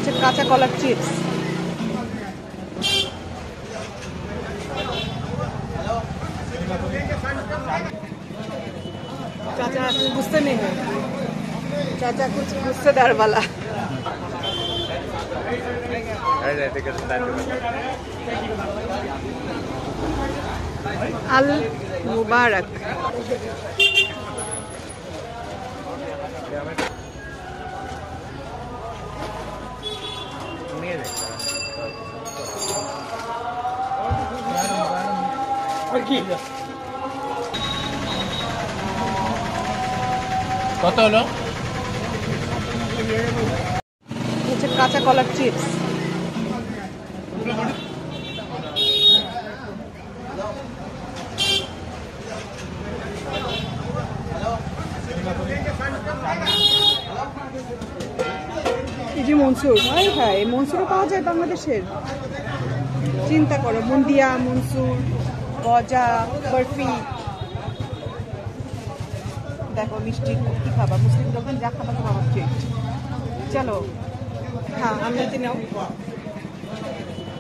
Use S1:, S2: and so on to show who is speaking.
S1: হচ্ছে কাঁচা কলার চিপস। चाचा आपने गुस्से में है, चाचा कुछ गुस्सेदार वाला। अल मुबारक।
S2: কত হলো?
S1: হচ্ছে কাঁচা কলার চিপস। এই যে মনসুর, হ্যাঁ হ্যাঁ এই মনসুরও পাওয়া যায় বাংলাদেশের। চিন্তা করো, বুন্দিয়া, মনসুর, গজা, বরফি। দেখো মিষ্টি কি খাবা, মুসলিম দোকান যা খাবা তোমার ট্রিট। চলো হ্যাঁ, আমরা নাও।